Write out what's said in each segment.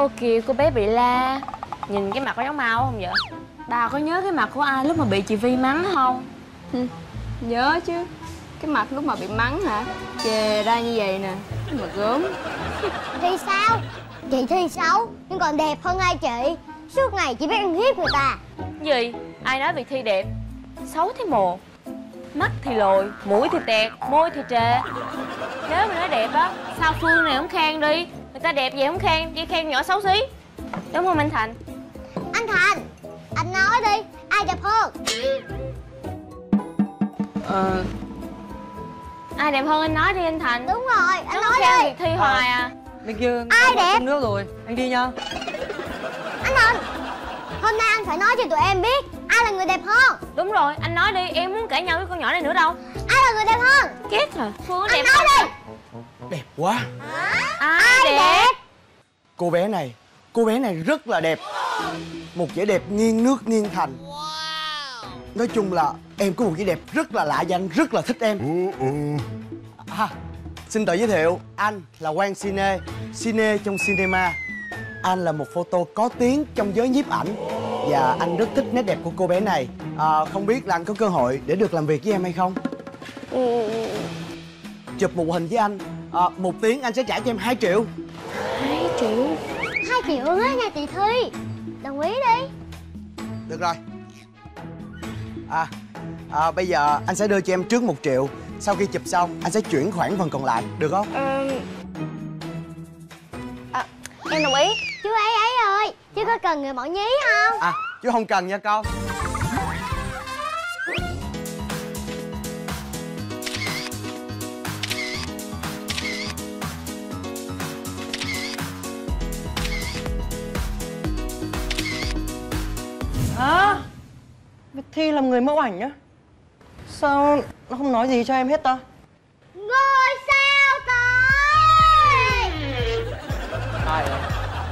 Ô kìa cô bé bị la. Nhìn cái mặt có giống Mau không vậy? Bà có nhớ cái mặt của ai lúc mà bị chị Vi mắng không? Nhớ chứ. Cái mặt lúc mà bị mắng hả? Chề ra như vậy nè, mà gớm. Thì sao? Chị Thi xấu nhưng còn đẹp hơn ai chị? Suốt ngày chỉ biết ăn hiếp người ta. Gì? Ai nói Việt Thi đẹp? Xấu thế mồ. Mắt thì lồi, mũi thì tẹt, môi thì trề. Nếu mà nói đẹp á, sao Phương này không khen đi? Người ta đẹp vậy không khen, chỉ khen nhỏ xấu xí. Đúng không anh Thành? Anh Thành, anh nói đi, ai đẹp hơn? Ai đẹp hơn anh nói đi anh Thành. Đúng rồi, anh nói khen đi. Việt Thi hoài à. Bên kia ai đẹp? nước rồi, anh đi nha. Anh Thành, hôm nay anh phải nói cho tụi em biết ai là người đẹp hơn. Đúng rồi, anh nói đi, em muốn cãi nhau với con nhỏ này nữa đâu. Ai là người đẹp hơn? Ghét hả? Phương Anh đẹp nói hơn. đi. Đẹp quá. Ai đẹp? Cô bé này rất là đẹp. Một vẻ đẹp nghiêng nước nghiêng thành. Nói chung là em có một vẻ đẹp rất là lạ và anh rất là thích em. Xin tự giới thiệu, anh là Quang Cine, Cine trong cinema. Anh là một photo có tiếng trong giới nhiếp ảnh và anh rất thích nét đẹp của cô bé này. Không biết là anh có cơ hội để được làm việc với em hay không? Chụp một hình với anh, 1 tiếng anh sẽ trả cho em 2 triệu. 2 triệu? 2 triệu á nha chị Thi. Đồng ý đi. Được rồi. Bây giờ anh sẽ đưa cho em trước 1 triệu. Sau khi chụp xong anh sẽ chuyển khoản phần còn lại, được không? Em đồng ý. Chú ấy ơi, chú có cần người mẫu nhí không? Chứ không cần nha con. Hả? Việt Thi làm người mẫu ảnh á? Sao nó không nói gì cho em hết ta? Ngôi sao tới. Ai vậy?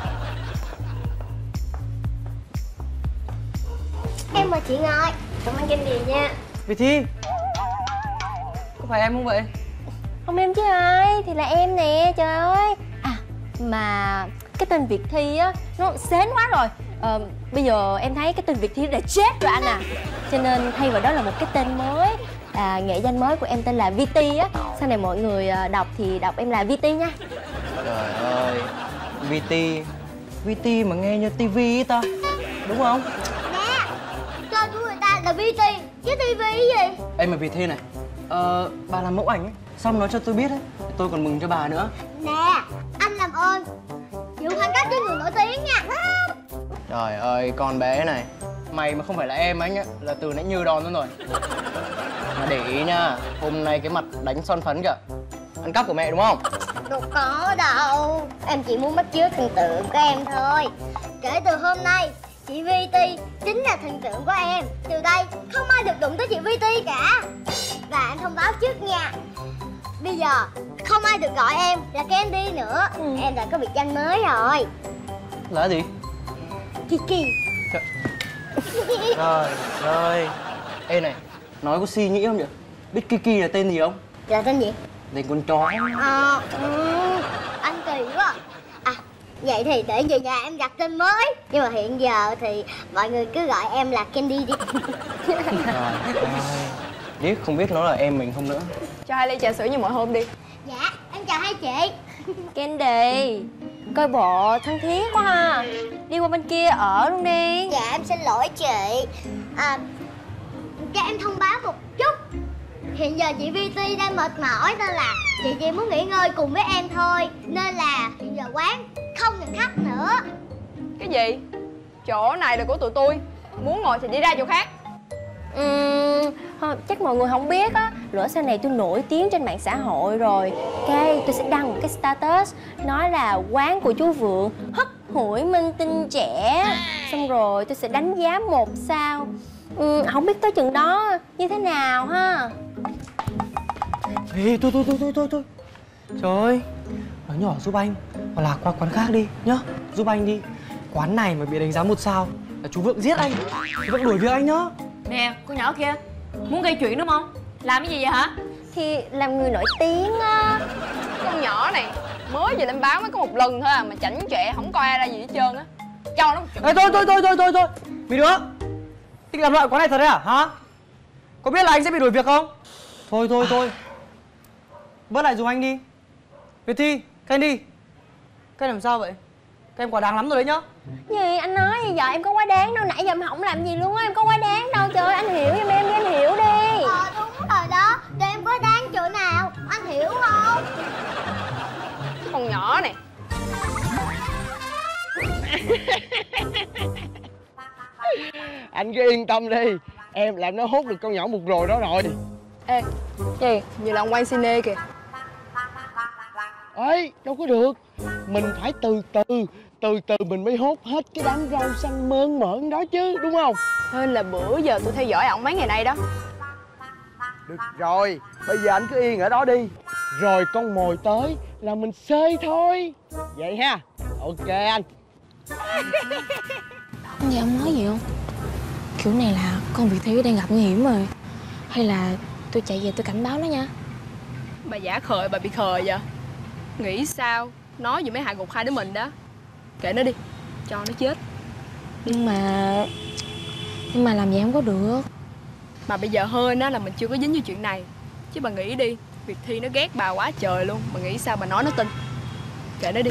Em mời chị ngồi. Cảm ơn Candy nha. Việt Thi, có phải em không vậy? Không em chứ ai, thì là em nè, trời ơi. Mà cái tên Việt Thi á, nó sến quá rồi. Bây giờ em thấy cái tên Việt Thi đã chết rồi anh à. Cho nên thay vào đó là một cái tên mới. Nghệ danh mới của em tên là VT á. Sau này mọi người đọc thì đọc em là VT nha. Trời ơi, VT. VT mà nghe như TV ấy ta, đúng không? Nè, tên của người ta là VT chứ TV cái gì? Em mà Việt Thi này, bà làm mẫu ảnh ấy, xong nói cho tôi biết ấy, tôi còn mừng cho bà nữa. Nè, anh làm ơn giữ khoảng cách với người nổi tiếng nha. Trời ơi, con bé này, mày mà không phải là em anh á, là từ nãy như đòn luôn rồi. Mà để ý nha, hôm nay cái mặt đánh son phấn kìa, ăn cắp của mẹ đúng không? Đâu có đâu, em chỉ muốn bắt chước thần tượng của em thôi. Kể từ hôm nay, chị VT chính là thần tượng của em. Từ đây không ai được đụng tới chị VT cả. Và em thông báo trước nha, bây giờ không ai được gọi em là Candy nữa. Em đã có biệt danh mới rồi. Là gì? Kiki. Trời ơi. Ê này, nói có suy nghĩ không vậy? Biết Kiki là tên gì không? Là tên gì? Tên con chó. Anh kỳ quá. Vậy thì để về nhà em đặt tên mới. Nhưng mà hiện giờ thì mọi người cứ gọi em là Candy đi. Trời ơi, biết không biết nó là em mình không nữa. Cho 2 ly trà sữa như mọi hôm đi. Dạ, em chào hai chị. Candy, coi bộ thân thiết quá ha. Đi qua bên kia ở luôn đi. Dạ em xin lỗi chị. Cho em thông báo một chút. Hiện giờ chị VT đang mệt mỏi nên là chị chỉ muốn nghỉ ngơi cùng với em thôi. Nên là hiện giờ quán không nhận khách nữa. Cái gì? Chỗ này là của tụi tôi. Muốn ngồi thì đi ra chỗ khác. Chắc mọi người không biết á, lỡ sau này tôi nổi tiếng trên mạng xã hội rồi, cái tôi sẽ đăng một cái status nói là quán của chú Vượng hất hủi minh tinh trẻ, xong rồi tôi sẽ đánh giá 1 sao. Không biết tới chừng đó như thế nào ha. Ê, thôi. Trời ơi, nói nhỏ giúp anh, hoặc là qua quán khác đi nhá. Giúp anh đi. Quán này mà bị đánh giá 1 sao là chú Vượng giết anh. Chú Vượng đuổi việc anh nhá. Nè, con nhỏ kia, muốn gây chuyện đúng không? Làm cái gì vậy hả? Thì làm người nổi tiếng á. Con nhỏ này Mới về lên báo mới có một lần thôi à mà chảnh chọe không coi ai ra gì hết trơn á. Cho nó một trận. Ê, thôi mấy đứa thích làm loại quán này thật đấy à hả? Có biết là anh sẽ bị đuổi việc không? Thôi bớt lại dùng anh đi. Việt Thi, các anh đi. Các em làm sao vậy? Các em quá đáng lắm rồi đấy nhá. Gì anh nói gì vậy? Em có quá đáng đâu, nãy giờ em không làm gì luôn á, em có quá đáng đâu. Trời ơi, anh hiểu giùm em đi, anh hiểu đi. Đúng rồi đó, để em có đáng chỗ nào, anh hiểu không? Con nhỏ này. Anh cứ yên tâm đi, em làm nó hút được con nhỏ một rồi đó rồi. Ê, gì? Vậy là ông quay cine kìa. Ấy, đâu có được. Mình phải từ từ mình mới hốt hết cái đám rau xanh mơn mởn đó chứ, đúng không? Hên là bữa giờ tôi theo dõi ổng mấy ngày nay đó. Được rồi, bây giờ anh cứ yên ở đó đi. Rồi con mồi tới là mình xơi thôi. Vậy ha. Ok anh. Vậy ông nói gì không? Kiểu này là con Việt Thi đang gặp nguy hiểm rồi. Hay là tôi chạy về tôi cảnh báo nó nha. Bà giả khờ, bà bị khờ vậy. Nghĩ sao? Nói gì mấy hại gục hai đứa mình đó. Kệ nó đi, cho nó chết. Nhưng mà làm vậy không có được. Mà bây giờ hên á là mình chưa có dính vô chuyện này. Chứ bà nghĩ đi, Việt Thi nó ghét bà quá trời luôn. Bà nghĩ sao bà nói nó tin. Kệ nó đi.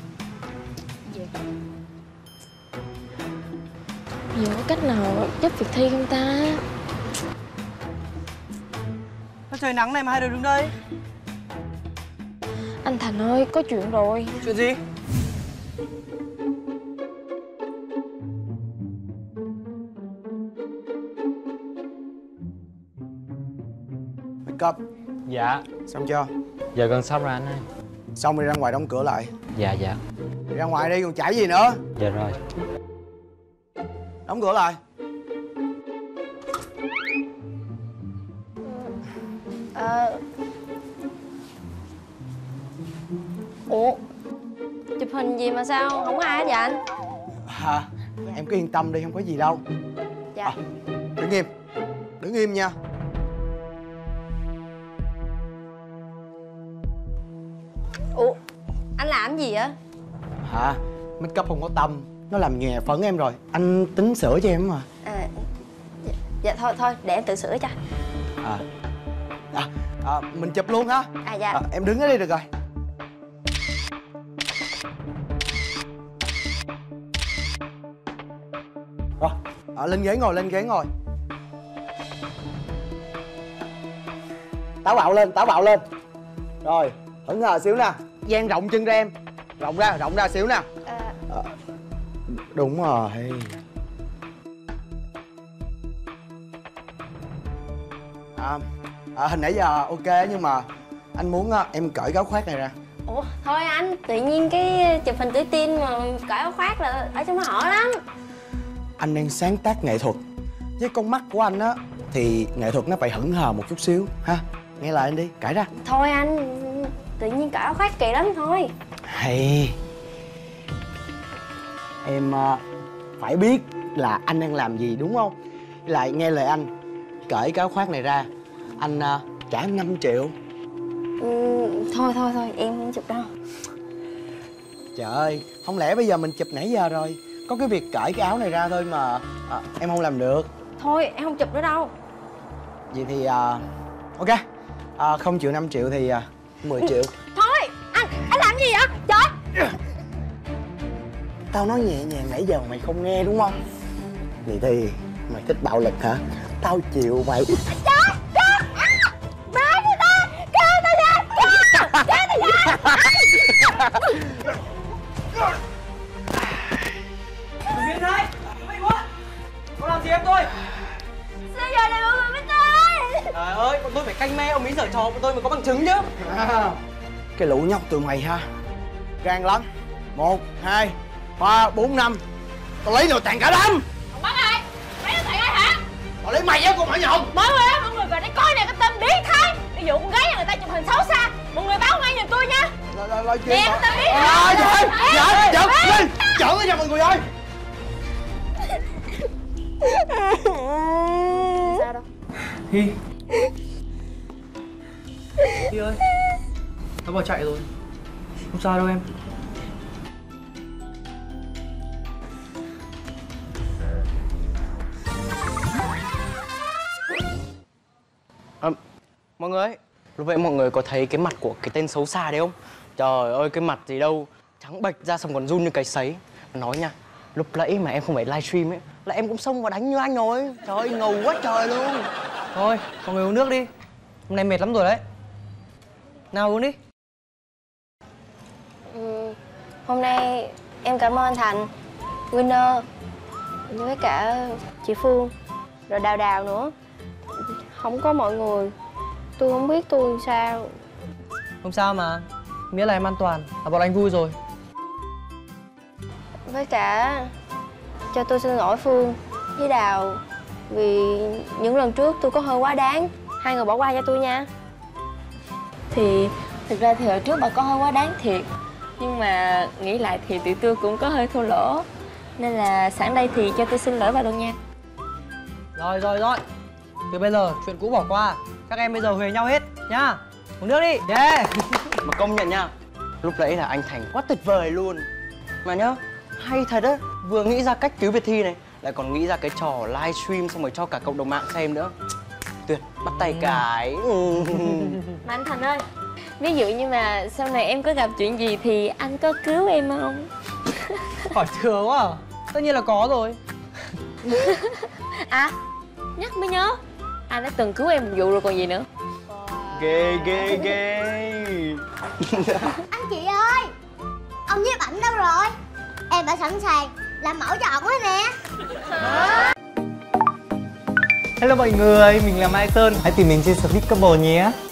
Giờ có cách nào giúp Việt Thi không ta? Nó trời nắng này mà hai đứa đứng đây. Anh Thành ơi, có chuyện rồi. Chuyện gì? Cấp. Dạ. Xong chưa? Giờ gần xong rồi anh ơi. Xong rồi ra ngoài đóng cửa lại. Dạ. Đi ra ngoài đi còn chạy gì nữa. Dạ rồi. Đóng cửa lại. Ủa, chụp hình gì mà sao không có ai hết vậy anh? Hả? Em cứ yên tâm đi, không có gì đâu. Dạ. Đứng im. Đứng im nha. Ủa, anh làm gì vậy? Hả? Make up không có tâm. Nó làm nhòe phấn em rồi. Anh tính sửa cho em mà. Dạ thôi, để em tự sửa cho. Mình chụp luôn hả? Dạ. Em đứng ở đây được rồi. Rồi, lên ghế ngồi. Táo bạo lên. Rồi, hững hờ xíu nè. Dang rộng chân ra em. Rộng ra xíu nè. Đúng rồi. Hình nãy giờ ok nhưng mà anh muốn em cởi cái áo khoác này ra. Ủa, thôi anh, tự nhiên cái chụp hình tự tin mà cởi áo khoác là ở trong nó hở lắm. Anh đang sáng tác nghệ thuật. Với con mắt của anh á thì nghệ thuật nó phải hững hờ một chút xíu ha. Nghe lời anh đi, cởi ra. Thôi anh, tự nhiên cởi áo khoác kỳ lắm thôi. Hay. Em phải biết là anh đang làm gì đúng không? Lại nghe lời anh, cởi cái áo khoác này ra anh trả em 5 triệu. Thôi, em không chụp đâu. Trời ơi, không lẽ bây giờ mình chụp nãy giờ rồi, có cái việc cởi cái áo này ra thôi mà em không làm được. Thôi, em không chụp nữa đâu. Vậy thì ok, không chịu 5 triệu thì 10 triệu. Thôi, anh làm gì vậy? Trời! Tao nói nhẹ nhàng nãy giờ mày không nghe đúng không? Vậy thì mày thích bạo lực hả? Tao chịu mày. Việt Thi, mày quá. Con làm gì em tôi? Sao giờ này mọi người mới tới? Trời ơi, bọn tôi phải canh me ông ấy giở trò bọn tôi mới có bằng chứng chứ. Cái lũ nhóc tụi mày ha, gan lắm. 1, 2, 3, 4, 5. Tao lấy nội tạng cả đám. Ông bắt ai? Lấy nó tại ai hả? Tao lấy mày á con nhỏ nhộng. Mọi người á, mọi người về đây coi nè cái tên biến thái. Ví dụ con gái nhà người ta chụp hình xấu xa, mọi người báo ngay giùm tôi nha. Nói chuyện. Nè cái tên biến thái. Giỡn lên, giỡn lên nha mọi người ơi. Sao đâu? Thi ơi, nó bỏ chạy rồi. Không sao đâu em. Mọi người, lúc vậy mọi người có thấy cái mặt của cái tên xấu xa đấy không? Trời ơi, cái mặt gì đâu, trắng bệch ra xong còn run như cái sấy. Nói nha, lúc nãy mà em không phải livestream ấy là em cũng xông vào đánh như anh rồi. Trời ơi, ngầu quá trời luôn. Thôi, mọi người uống nước đi. Hôm nay mệt lắm rồi đấy. Nào uống đi. Hôm nay em cảm ơn anh Thành, Winner với cả chị Phương rồi Đào Đào nữa. Không có mọi người tôi không biết tôi làm sao. Không sao mà, miễn là em an toàn là bọn anh vui rồi. Với cả cho tôi xin lỗi Phương với Đào vì những lần trước tôi có hơi quá đáng. Hai người bỏ qua cho tôi nha. Thì thực ra thì hồi trước bà có hơi quá đáng thiệt, nhưng mà nghĩ lại thì tụi tôi cũng có hơi thua lỗ, nên là sẵn đây thì cho tôi xin lỗi bà luôn nha. Rồi. Từ bây giờ chuyện cũ bỏ qua. Các em bây giờ huề nhau hết nhá. Uống nước đi. Yeah. Mà công nhận nha, lúc nãy là anh Thành quá tuyệt vời luôn. Mà nhá, hay thật á, vừa nghĩ ra cách cứu Việt Thi này, lại còn nghĩ ra cái trò livestream xong rồi cho cả cộng đồng mạng xem nữa. Tuyệt, bắt tay cái. Mà anh Thành ơi, ví dụ như mà sau này em có gặp chuyện gì thì anh có cứu em không? Hỏi thừa quá à? Tất nhiên là có rồi. À, nhắc mới nhớ, anh đã từng cứu em một vụ rồi còn gì nữa. Ghê. Anh chị ơi, ông nhiếp ảnh đâu rồi? Em đã sẵn sàng làm mẫu cho ổng rồi nè. Hello mọi người, mình là Mai Sơn. Hãy tìm mình trên Speak Couple nhé.